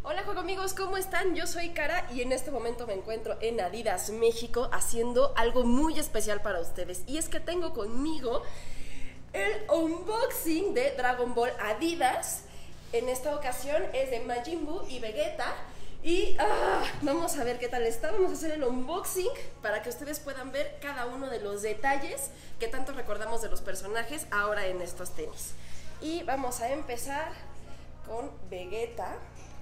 Hola juego amigos, ¿cómo están? Yo soy Cara y en este momento me encuentro en Adidas México haciendo algo muy especial para ustedes. Y es que tengo conmigo el unboxing de Dragon Ball Adidas. En esta ocasión es de Majin Buu y Vegeta. Y vamos a ver qué tal está. Vamos a hacer el unboxing para que ustedes puedan ver cada uno de los detalles que tanto recordamos de los personajes ahora en estos tenis. Y vamos a empezar con Vegeta.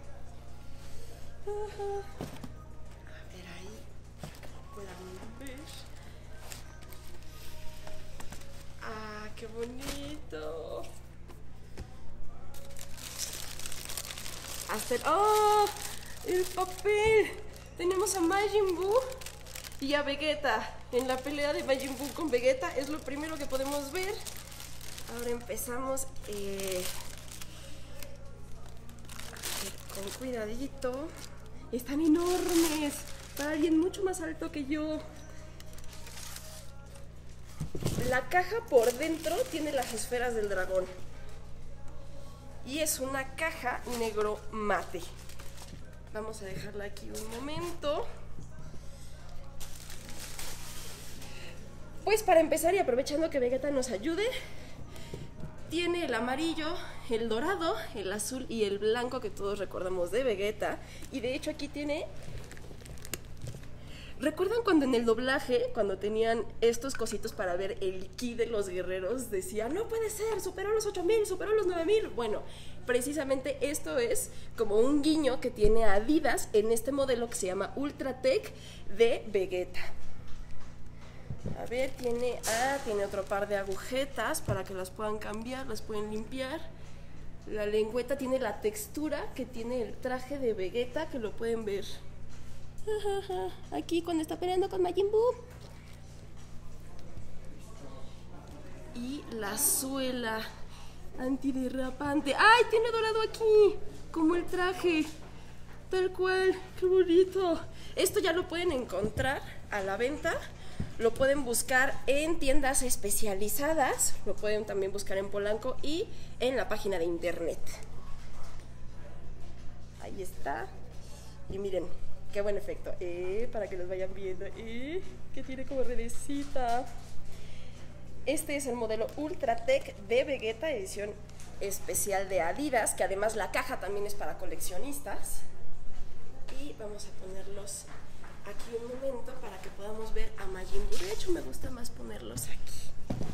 A ver ahí, para que lo puedan ver. ¡Qué bonito! Hasta el papel. Tenemos a Majin Buu y a Vegeta. En la pelea de Majin Buu con Vegeta es lo primero que podemos ver. Ahora empezamos con cuidadito. Están enormes para alguien mucho más alto que yo. La caja por dentro tiene las esferas del dragón y es una caja negro mate. Vamos a dejarla aquí un momento. Pues para empezar, y aprovechando que Vegeta nos ayude, tiene el amarillo, el dorado, el azul y el blanco que todos recordamos de Vegeta. Y de hecho aquí tiene... ¿Recuerdan cuando en el doblaje, cuando tenían estos cositos para ver el ki de los guerreros, decía, no puede ser, superó los 8000, superó los 9000? Bueno, precisamente esto es como un guiño que tiene Adidas en este modelo que se llama Ultra Tech de Vegeta. A ver, tiene otro par de agujetas para que las puedan cambiar, las pueden limpiar. La lengüeta tiene la textura que tiene el traje de Vegeta, que lo pueden ver aquí cuando está peleando con Majin Buu. Y la suela antiderrapante. ¡Ay! Tiene dorado aquí, como el traje, tal cual. ¡Qué bonito! Esto ya lo pueden encontrar a la venta. Lo pueden buscar en tiendas especializadas, lo pueden también buscar en Polanco y en la página de internet. Ahí está. Y miren, qué buen efecto. Para que los vayan viendo. Que tiene como redecita. Este es el modelo Ultra Tech de Vegeta, edición especial de Adidas, que además la caja también es para coleccionistas. Y vamos a ponerlos aquí un momento para que podamos ver a Majin Buu. De hecho me gusta más ponerlos aquí.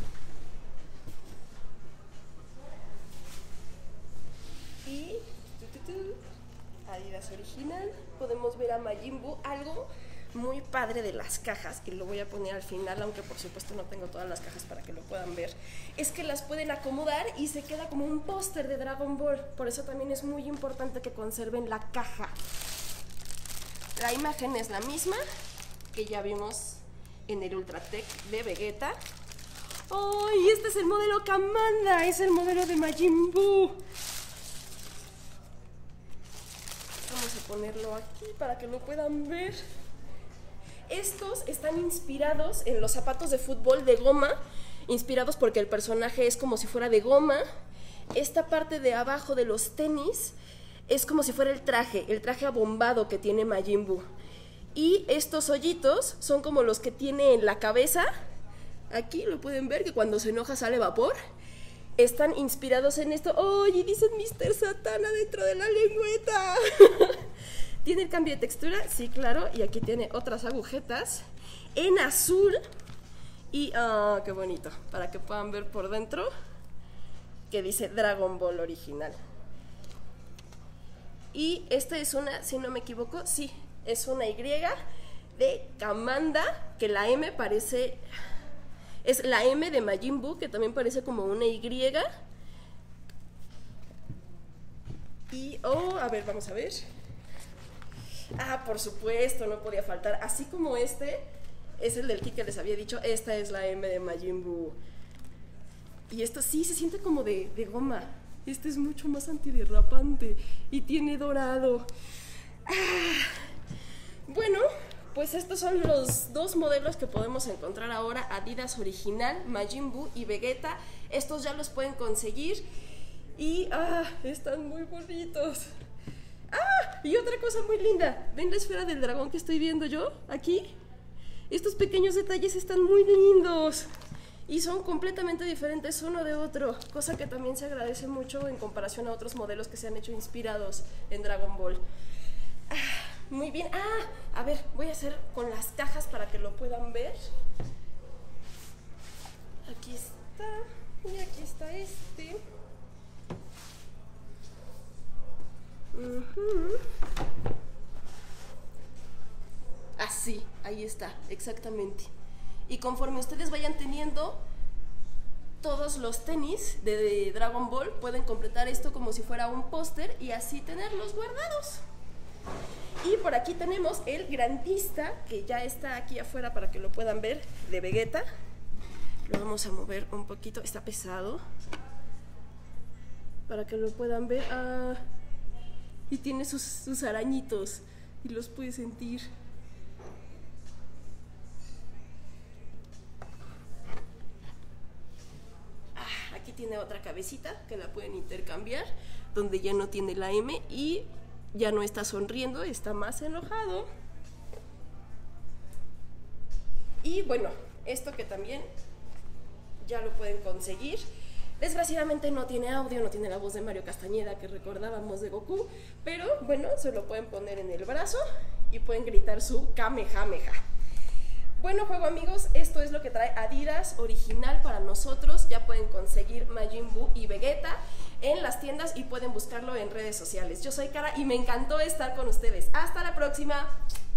Y Adidas original. Podemos ver a Majin Buu. Algo muy padre de las cajas, y lo voy a poner al final, aunque por supuesto no tengo todas las cajas para que lo puedan ver, es que las pueden acomodar y se queda como un póster de Dragon Ball. Por eso también es muy importante que conserven la caja. La imagen es la misma que ya vimos en el Ultra Tech de Vegeta. ¡Oh! Y este es el modelo Kamanda, es el modelo de Majin Buu. Vamos a ponerlo aquí para que lo puedan ver. Estos están inspirados en los zapatos de fútbol de goma, inspirados porque el personaje es como si fuera de goma. Esta parte de abajo de los tenis es como si fuera el traje abombado que tiene Majin Buu. Y estos hoyitos son como los que tiene en la cabeza. Aquí lo pueden ver, que cuando se enoja sale vapor. Están inspirados en esto. ¡Oh! Y dicen Mr. Satan dentro de la lengüeta. ¿Tiene el cambio de textura? Sí, claro. Y aquí tiene otras agujetas en azul. Y qué bonito, para que puedan ver por dentro, que dice Dragon Ball original. Y esta es una, si no me equivoco, sí, es una Y de Kamanda, que la M parece... Es la M de Majin Buu, que también parece como una Y. Y, a ver, vamos a ver. Por supuesto, no podía faltar. Así como este es el del ki que les había dicho, esta es la M de Majin Buu. Y esto sí se siente como de goma. Este es mucho más antiderrapante y tiene dorado. Bueno, pues estos son los dos modelos que podemos encontrar ahora: Adidas original, Majin Buu y Vegeta. Estos ya los pueden conseguir y están muy bonitos. Y otra cosa muy linda, ¿ven la esfera del dragón que estoy viendo yo aquí? Estos pequeños detalles están muy lindos y son completamente diferentes uno de otro, cosa que también se agradece mucho en comparación a otros modelos que se han hecho inspirados en Dragon Ball. Muy bien. A ver, voy a hacer con las cajas para que lo puedan ver. Aquí está, y aquí está este. Así, ahí está, exactamente. Y conforme ustedes vayan teniendo todos los tenis de Dragon Ball, pueden completar esto como si fuera un póster y así tenerlos guardados. Y por aquí tenemos el grandista, que ya está aquí afuera para que lo puedan ver, de Vegeta. Lo vamos a mover un poquito, está pesado, para que lo puedan ver. Y tiene sus arañitos y los puede sentir. Aquí tiene otra cabecita que la pueden intercambiar, donde ya no tiene la M y ya no está sonriendo, está más enojado. Y bueno, esto que también ya lo pueden conseguir. Desgraciadamente no tiene audio, no tiene la voz de Mario Castañeda que recordábamos de Goku, pero bueno, se lo pueden poner en el brazo y pueden gritar su Kamehameha. Bueno, juego amigos, esto es lo que trae Adidas original para nosotros. Ya pueden conseguir Majin Buu y Vegeta en las tiendas y pueden buscarlo en redes sociales. Yo soy Cara y me encantó estar con ustedes. Hasta la próxima.